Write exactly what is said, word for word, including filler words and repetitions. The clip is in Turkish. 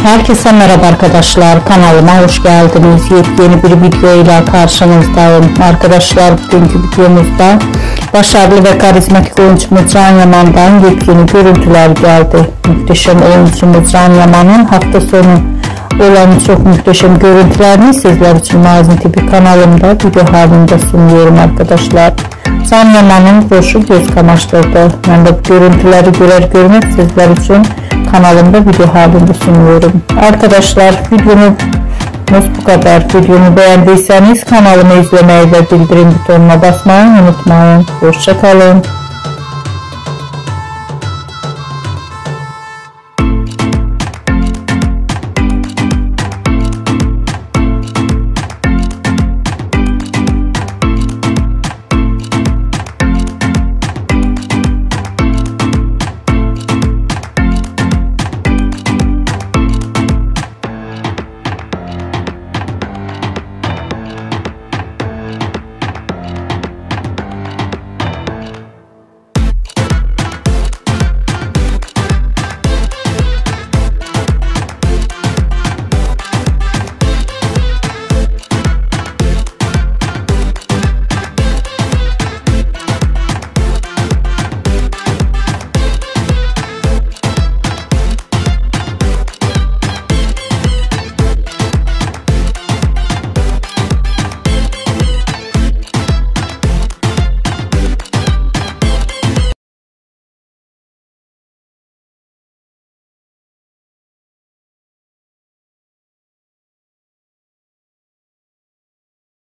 Herkese merhaba arkadaşlar, kanalıma hoş geldiniz. Yepyeni bir video ile karşınızdayım. Arkadaşlar, bugünkü videomuzda başarılı ve karizmatik oyuncumuz Can Yaman'dan yepyeni görüntüler geldi. Muhteşem oyuncumuz Can Yaman'ın hafta sonu olan çok muhteşem görüntülerini sizler için Mazin T V kanalımda video halinde sunuyorum arkadaşlar. Can Yaman'ın koşu göz kamaştırdı. Ben de bu görüntüleri görer görmek sizler için kanalımda video halinde sunuyorum. Arkadaşlar, videomuz bu kadar. Videomu beğendiyseniz kanalımı izlemeyi ve bildirim butonuna basmayı unutmayın. Hoşça kalın.